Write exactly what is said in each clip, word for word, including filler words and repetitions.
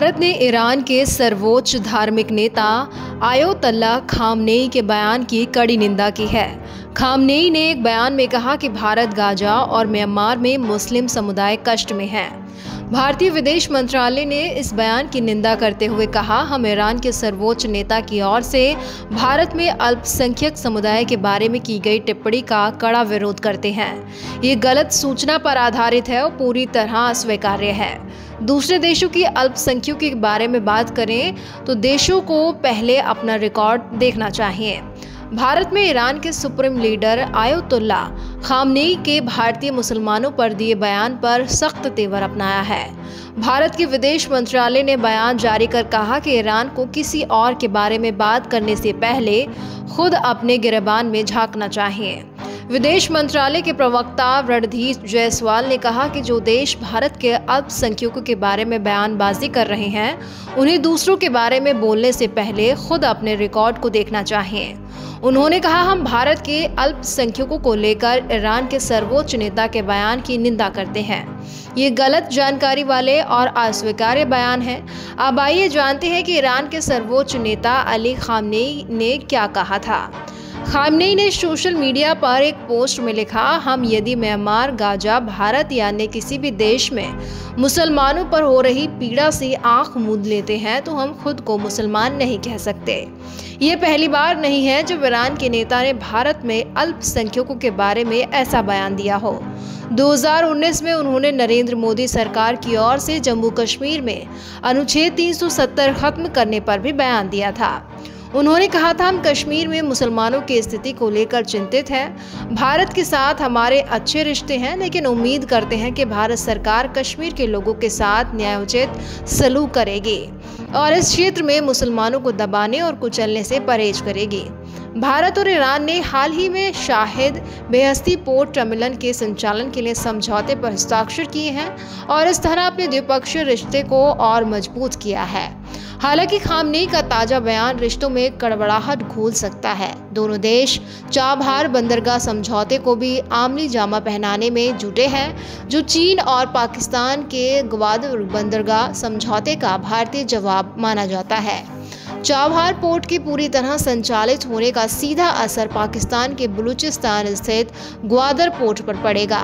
भारत ने ईरान के सर्वोच्च धार्मिक नेता आयतोल्लाह खामनेई के बयान की कड़ी निंदा की है। खामनेई ने एक बयान में कहा कि भारत गाजा और म्यांमार में मुस्लिम समुदाय कष्ट में है। भारतीय विदेश मंत्रालय ने इस बयान की निंदा करते हुए कहा, हम ईरान के सर्वोच्च नेता की ओर से भारत में अल्पसंख्यक समुदाय के बारे में की गई टिप्पणी का कड़ा विरोध करते हैं। ये गलत सूचना पर आधारित है और पूरी तरह अस्वीकार्य है। दूसरे देशों की अल्पसंख्यकों के बारे में बात करें तो देशों को पहले अपना रिकॉर्ड देखना चाहिए। भारत में ईरान के सुप्रीम लीडर आयतोल्लाह खामनेई के भारतीय मुसलमानों पर दिए बयान पर सख्त तेवर अपनाया है। भारत के विदेश मंत्रालय ने बयान जारी कर कहा कि ईरान को किसी और के बारे में बात करने से पहले खुद अपने गिरेबान में झांकना चाहिए। विदेश मंत्रालय के प्रवक्ता रणधीर जायसवाल ने कहा कि जो देश भारत के अल्पसंख्यकों के बारे में बयानबाजी कर रहे हैं, उन्हें दूसरों के बारे में बोलने से पहले खुद अपने रिकॉर्ड को देखना चाहिए। उन्होंने कहा, हम भारत के अल्पसंख्यकों को लेकर ईरान के सर्वोच्च नेता के बयान की निंदा करते हैं। ये गलत जानकारी वाले और अस्वीकार्य बयान है। अब आइए जानते हैं कि ईरान के सर्वोच्च नेता अली खामनेई ने क्या कहा था। खामनेई ने सोशल मीडिया पर एक पोस्ट में लिखा, हम यदि म्यांमार, गाजा, भारत या अन्य किसी भी देश में मुसलमानों पर हो रही पीड़ा से आंख मूंद लेते हैं तो हम खुद को मुसलमान नहीं कह सकते। ये पहली बार नहीं है जब ईरान के नेता ने भारत में अल्पसंख्यकों के बारे में ऐसा बयान दिया हो। दो हज़ार उन्नीस में उन्होंने नरेंद्र मोदी सरकार की ओर से जम्मू कश्मीर में अनुच्छेद तीन सौ सत्तर खत्म करने पर भी बयान दिया था। उन्होंने कहा था, हम कश्मीर में मुसलमानों की स्थिति को लेकर चिंतित हैं। भारत के साथ हमारे अच्छे रिश्ते हैं, लेकिन उम्मीद करते हैं कि भारत सरकार कश्मीर के लोगों के साथ न्यायोचित सलूक करेगी और इस क्षेत्र में मुसलमानों को दबाने और कुचलने से परहेज करेगी। भारत और ईरान ने हाल ही में शाहिद बेहस्ती पोर्ट टर्मिनल के संचालन के लिए समझौते पर हस्ताक्षर किए हैं और इस तरह अपने द्विपक्षीय रिश्ते को और मजबूत किया है। हालांकि खामनेई का ताजा बयान रिश्तों में कड़वड़ाहट घोल सकता है। दोनों देश चाबहार बंदरगाह समझौते को भी आमली जामा पहनाने में जुटे हैं, जो चीन और पाकिस्तान के ग्वादर बंदरगाह समझौते का भारतीय जवाब माना जाता है। चाबहार पोर्ट के पूरी तरह संचालित होने का सीधा असर पाकिस्तान के बलूचिस्तान स्थित ग्वादर पोर्ट पर पड़ेगा।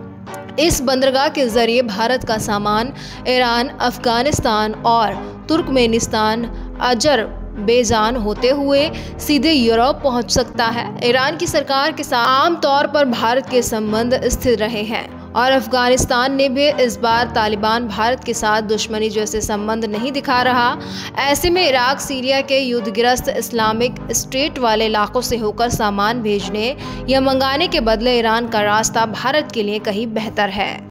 इस बंदरगाह के जरिए भारत का सामान ईरान, अफगानिस्तान और तुर्कमेनिस्तान, अजरबैजान होते हुए सीधे यूरोप पहुंच सकता है। ईरान की सरकार के साथ आमतौर पर भारत के संबंध स्थिर रहे हैं और अफगानिस्तान ने भी इस बार तालिबान भारत के साथ दुश्मनी जैसे संबंध नहीं दिखा रहा। ऐसे में इराक, सीरिया के युद्धग्रस्त इस्लामिक स्टेट वाले इलाकों से होकर सामान भेजने या मंगाने के बदले ईरान का रास्ता भारत के लिए कहीं बेहतर है।